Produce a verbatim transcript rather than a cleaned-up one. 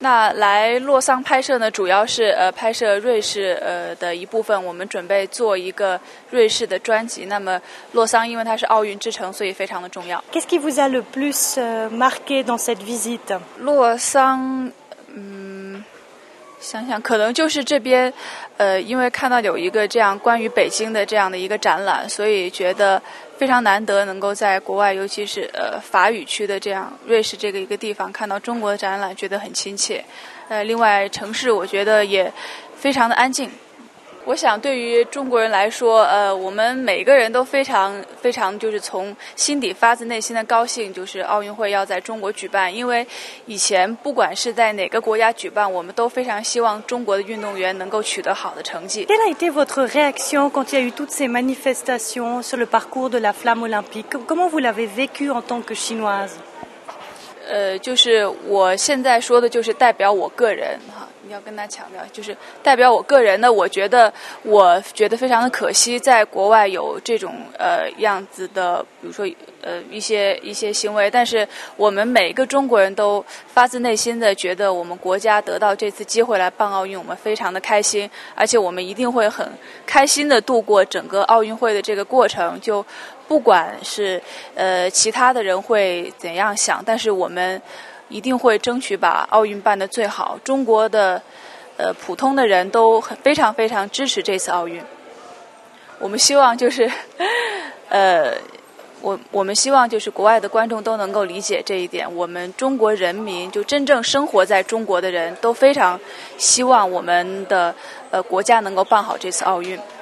那来洛桑拍摄呢，主要是呃拍摄瑞士呃的一部分，我们准备做一个瑞士的专辑。那么洛桑因为它是奥运之城，所以非常的重要。 Qu'est-ce qui vous a le plus marqué dans cette visite？ 洛桑，嗯，想想可能就是这边，呃，因为看到有一个这样关于北京的这样的一个展览，所以觉得非常难得能够在国外，尤其是呃法语区的这样瑞士这个一个地方看到中国的展览，觉得很亲切。呃，另外城市我觉得也非常的安静。我想对于中国人来说，呃，我们每个人都非常非常就是从心底发自内心的高兴，就是奥运会要在中国举办。因为以前不管是在哪个国家举办，我们都非常希望中国的运动员能够取得好的成绩。 Quelle a été votre réaction quand il y a eu toutes ces manifestations sur le parcours de la flamme olympique? Comment vous l'avez vécu en tant que chinoise? 呃，就是我现在说的就是代表我个人哈。要跟他强调，就是代表我个人呢，我觉得我觉得非常的可惜，在国外有这种呃样子的，比如说呃一些一些行为，但是我们每一个中国人都发自内心的觉得我们国家得到这次机会来办奥运，我们非常的开心，而且我们一定会很开心的度过整个奥运会的这个过程，就不管是呃其他的人会怎样想，但是我们一定会争取把奥运办得最好。中国的呃普通的人都很非常非常支持这次奥运。我们希望就是呃我我们希望就是国外的观众都能够理解这一点。我们中国人民就真正生活在中国的人都非常希望我们的呃国家能够办好这次奥运。